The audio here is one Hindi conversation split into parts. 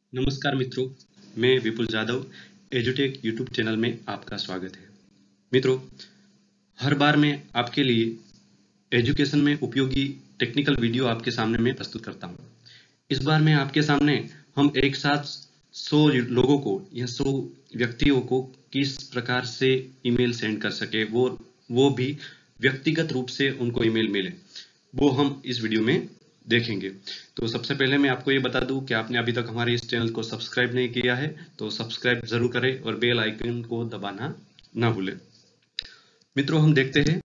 नमस्कार मित्रों, मैं विपुल जाधव एजुटेक यूट्यूब चैनल में आपका स्वागत है। मित्रों, हर बार मैं आपके लिए एजुकेशन में उपयोगी टेक्निकल वीडियो आपके सामने मैं प्रस्तुत करता हूं। इस बार मैं आपके सामने हम एक साथ 100 लोगों को या 100 व्यक्तियों को किस प्रकार से ईमेल सेंड कर सके, वो भी व्यक्तिगत रूप से उनको ईमेल मिले, वो हम इस वीडियो में देखेंगे। तो सबसे पहले मैं आपको ये बता दूं कि आपने अभी तक हमारे इस चैनल को सब्सक्राइब नहीं किया है तो सब्सक्राइब जरूर करें और बेल आइकन को दबाना ना भूलें। मित्रों, हम देखते हैं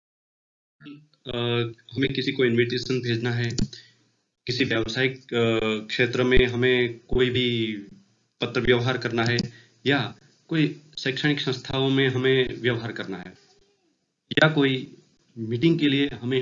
हमें किसी को इनविटेशन भेजना है, किसी व्यावसायिक क्षेत्र में हमें कोई भी पत्र व्यवहार करना है, या कोई शैक्षणिक संस्थाओं में हमें व्यवहार करना है, या कोई मीटिंग के लिए हमें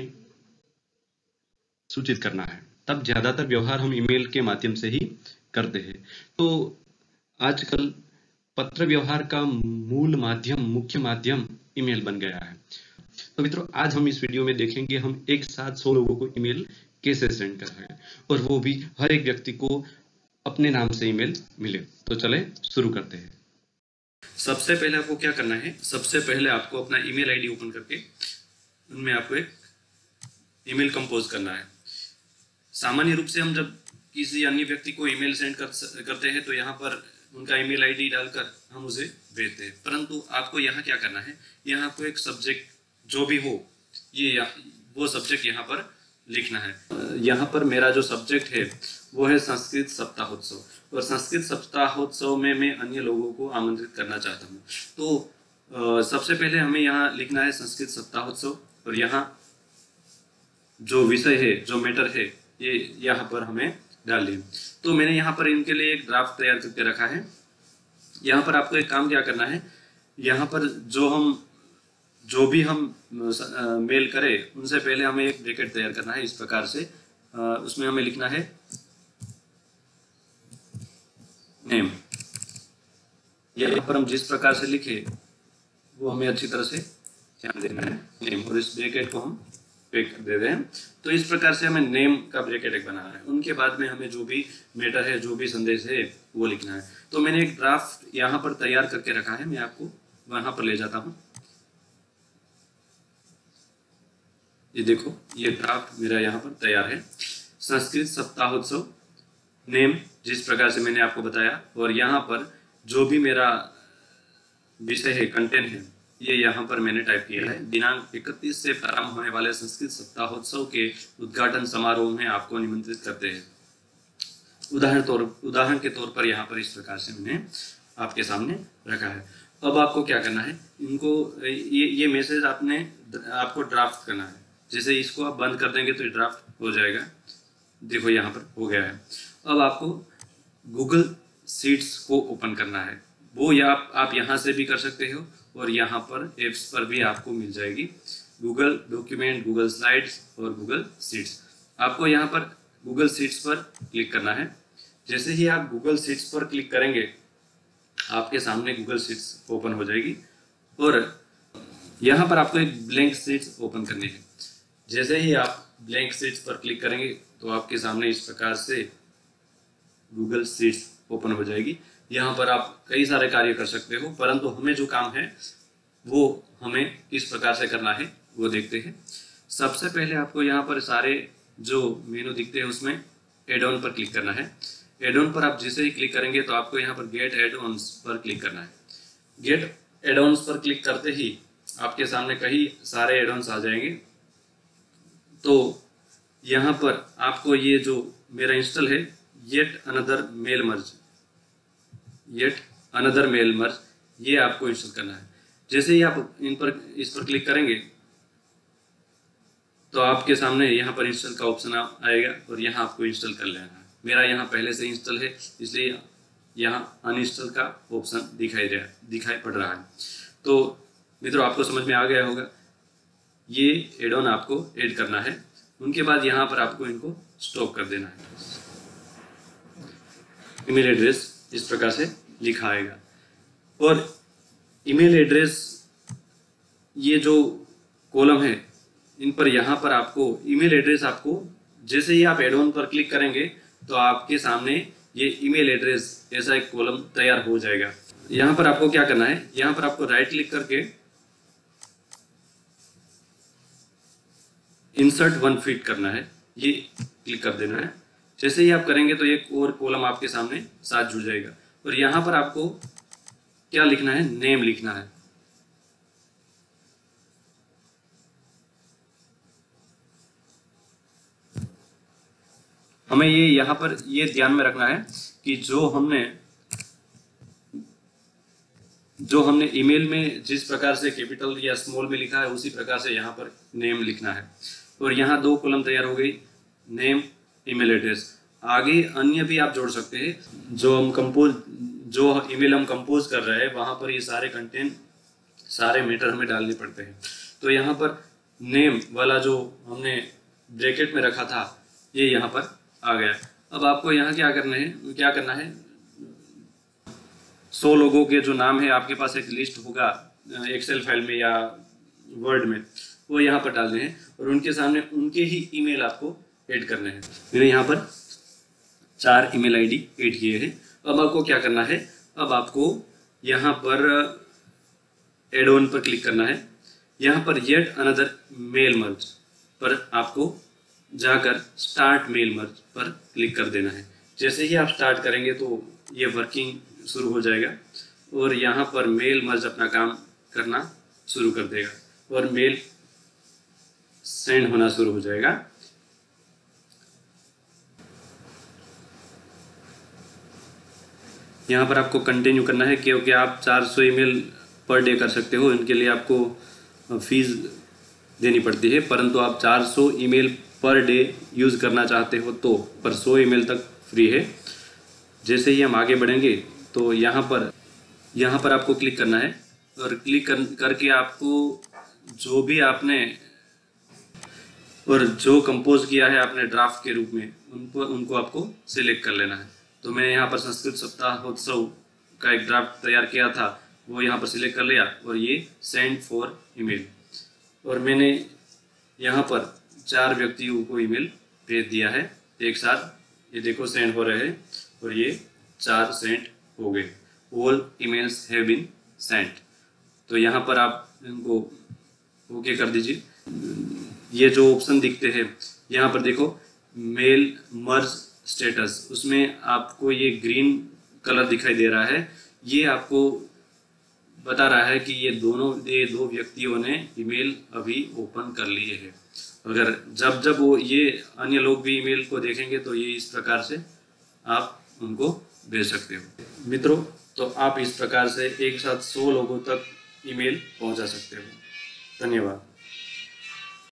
सूचित करना है, तब ज्यादातर व्यवहार हम ईमेल के माध्यम से ही करते हैं। तो आजकल पत्र व्यवहार का मुख्य माध्यम ईमेल बन गया है। तो मित्रों, आज हम इस वीडियो में देखेंगे हम एक साथ 100 लोगों को ईमेल कैसे सेंड कर रहे हैं, और वो भी हर एक व्यक्ति को अपने नाम से ईमेल मिले। तो चले शुरू करते हैं। सबसे पहले आपको क्या करना है, सबसे पहले आपको अपना ईमेल आईडी ओपन करके उनमें आपको एक ईमेल कंपोज करना है। सामान्य रूप से हम जब किसी अन्य व्यक्ति को ईमेल सेंड करते हैं तो यहाँ पर उनका ईमेल आईडी डालकर हम उसे भेजते हैं, परंतु आपको यहाँ क्या करना है, यहाँ को एक सब्जेक्ट जो भी हो वो सब्जेक्ट यहाँ पर लिखना है। यहाँ पर मेरा जो सब्जेक्ट है वो है संस्कृत सप्ताहोत्सव, और संस्कृत सप्ताहोत्सव में मैं अन्य लोगों को आमंत्रित करना चाहता हूँ। तो सबसे पहले हमें यहाँ लिखना है संस्कृत सप्ताहोत्सव, और यहाँ जो विषय है, जो मैटर है, ये यहाँ पर हमें डाल दिए। तो मैंने यहाँ पर इनके लिए एक ड्राफ्ट तैयार करके रखा है। यहाँ पर आपको एक काम क्या करना है, यहाँ पर जो भी हम मेल करें उनसे पहले हमें एक ब्रैकेट तैयार करना है इस प्रकार से। उसमें हमें लिखना है नेम। यहाँ पर हम जिस प्रकार से लिखे वो हमें अच्छी तरह से ध्यान देना है, नेम, और इस ब्रैकेट को हम पैक दे रहे हैं। तो इस प्रकार से हमें नेम का ब्रैकेट एक बनाना है। उनके बाद में हमें जो भी मैटर है, जो भी संदेश है, वो लिखना है। तो मैंने एक ड्राफ्ट यहाँ पर तैयार करके रखा है, मैं आपको वहां पर ले जाता हूँ। ये देखो, ये ड्राफ्ट मेरा यहाँ पर तैयार है। संस्कृत सप्ताहोत्सव, नेम जिस प्रकार से मैंने आपको बताया, और यहाँ पर जो भी मेरा विषय है, कंटेंट है, ये यहाँ पर मैंने टाइप किया है। दिनांक 31 से प्रारंभ होने वाले संस्कृत सप्ताहोत्सव के उद्घाटन समारोह में आपको निमंत्रित करते हैं। उदाहरण के तौर पर यहाँ पर इस प्रकार से मैंने आपके सामने रखा है। अब आपको क्या करना है, इनको ये मैसेज आपको ड्राफ्ट करना है। जैसे इसको आप बंद कर देंगे तो ये ड्राफ्ट हो जाएगा। देखो यहाँ पर हो गया है। अब आपको गूगल शीट्स को ओपन करना है। वो आप यहाँ से भी कर सकते हो, और यहाँ पर एप्स पर भी आपको मिल जाएगी, गूगल डॉक्यूमेंट, गूगल स्लाइड्स और गूगल शीट्स। आपको यहाँ पर गूगल शीट्स पर क्लिक करना है। जैसे ही आप गूगल शीट्स पर क्लिक करेंगे आपके सामने गूगल शीट्स ओपन हो जाएगी, और यहाँ पर आपको एक ब्लैंक शीट्स ओपन करनी है। जैसे ही आप ब्लैंक शीट्स पर क्लिक करेंगे तो आपके सामने इस प्रकार से गूगल शीट्स ओपन हो जाएगी। यहाँ पर आप कई सारे कार्य कर सकते हो, परंतु हमें जो काम है वो हमें किस प्रकार से करना है वो देखते हैं। सबसे पहले आपको यहाँ पर सारे जो मेनू दिखते हैं उसमें एड ऑन पर क्लिक करना है। एड ऑन पर आप जैसे ही क्लिक करेंगे तो आपको यहाँ पर गेट एड ऑन्स पर क्लिक करना है। गेट एड ऑन्स पर क्लिक करते ही आपके सामने कई सारे एड ऑन्स आ जाएंगे। तो यहाँ पर आपको ये जो मेरा इंस्टॉल है, येट अनदर मेल मर्ज, ये आपको इंस्टॉल करना है। जैसे ही आप इस पर क्लिक करेंगे तो आपके सामने यहाँ पर इंस्टॉल का ऑप्शन आएगा, और यहाँ आपको इंस्टॉल कर लेना है। मेरा यहाँ पहले से इंस्टॉल है, इसलिए यहाँ अनइंस्टॉल का ऑप्शन दिखाई पड़ रहा है। तो मित्रों, आपको समझ में आ गया होगा, ये एड ऑन आपको ऐड करना है। उनके बाद यहाँ पर आपको इनको स्टॉप कर देना है। ईमेल एड्रेस इस प्रकार से लिखा आएगा, और ईमेल एड्रेस, ये जो कॉलम है, इन पर यहाँ पर आपको ईमेल एड्रेस, आपको जैसे ही आप एड ऑन पर क्लिक करेंगे तो आपके सामने ये ईमेल एड्रेस ऐसा एक कॉलम तैयार हो जाएगा। यहाँ पर आपको क्या करना है, यहाँ पर आपको राइट क्लिक करके इंसर्ट वन फीट करना है, ये क्लिक कर देना है। जैसे ही आप करेंगे तो एक और कॉलम आपके सामने साथ जुड़ जाएगा और यहाँ पर आपको क्या लिखना है, नेम लिखना है। हमें ये यहाँ पर ये ध्यान में रखना है कि जो हमने ईमेल में जिस प्रकार से कैपिटल या स्मॉल में लिखा है उसी प्रकार से यहाँ पर नेम लिखना है। और यहाँ 2 कॉलम तैयार हो गई, नेम, ईमेल एड्रेस। आगे अन्य भी आप जोड़ सकते हैं। जो ईमेल हम कंपोज कर रहे हैं वहाँ पर ये सारे कंटेंट, सारे मैटर हमें डालने पड़ते हैं। तो यहाँ पर नेम वाला जो हमने ब्रैकेट में रखा था ये यहाँ पर आ गया। अब आपको यहाँ क्या करना है 100 लोगों के जो नाम है, आपके पास एक लिस्ट होगा एक्सेल फाइल में या वर्ड में, वो यहाँ पर डालने हैं और उनके सामने उनके ही ईमेल आपको ऐड करने हैं। मैंने यहाँ पर 4 ईमेल आईडी ऐड किए हैं। अब आपको क्या करना है, अब आपको यहाँ पर एड ऑन पर क्लिक करना है। यहाँ पर येट अनदर मेल मर्ज पर आपको जाकर स्टार्ट मेल मर्ज पर क्लिक कर देना है। जैसे ही आप स्टार्ट करेंगे तो ये वर्किंग शुरू हो जाएगा और यहाँ पर मेल मर्ज अपना काम करना शुरू कर देगा और मेल सेंड होना शुरू हो जाएगा। यहाँ पर आपको कंटिन्यू करना है क्योंकि आप 400 ईमेल पर डे कर सकते हो, इनके लिए आपको फीस देनी पड़ती है। परंतु आप 400 ईमेल पर डे यूज़ करना चाहते हो तो पर 100 ईमेल तक फ्री है। जैसे ही हम आगे बढ़ेंगे तो यहाँ पर आपको क्लिक करना है और क्लिक करके आपको जो भी आपने और जो कंपोज किया है आपने ड्राफ्ट के रूप में उनको आपको सिलेक्ट कर लेना है। तो मैंने यहाँ पर संस्कृत सप्ताहोत्सव का एक ड्राफ्ट तैयार किया था, वो यहाँ पर सिलेक्ट कर लिया और ये सेंड फॉर ईमेल, और मैंने यहाँ पर 4 व्यक्तियों को ईमेल भेज दिया है एक साथ। ये देखो सेंड हो रहे हैं और ये 4 सेंड हो गए। All emails have been sent. तो यहाँ पर आप इनको ओके कर दीजिए। ये जो ऑप्शन दिखते हैं यहाँ पर देखो मेल मर्ज स्टेटस, उसमें आपको ये ग्रीन कलर दिखाई दे रहा है। ये आपको बता रहा है कि ये दो व्यक्तियों ने ईमेल अभी ओपन कर लिए हैं। अगर जब वो ये अन्य लोग भी ईमेल को देखेंगे तो ये इस प्रकार से आप उनको भेज सकते हो। मित्रों, तो आप इस प्रकार से एक साथ 100 लोगों तक ईमेल पहुंचा सकते हो। धन्यवाद।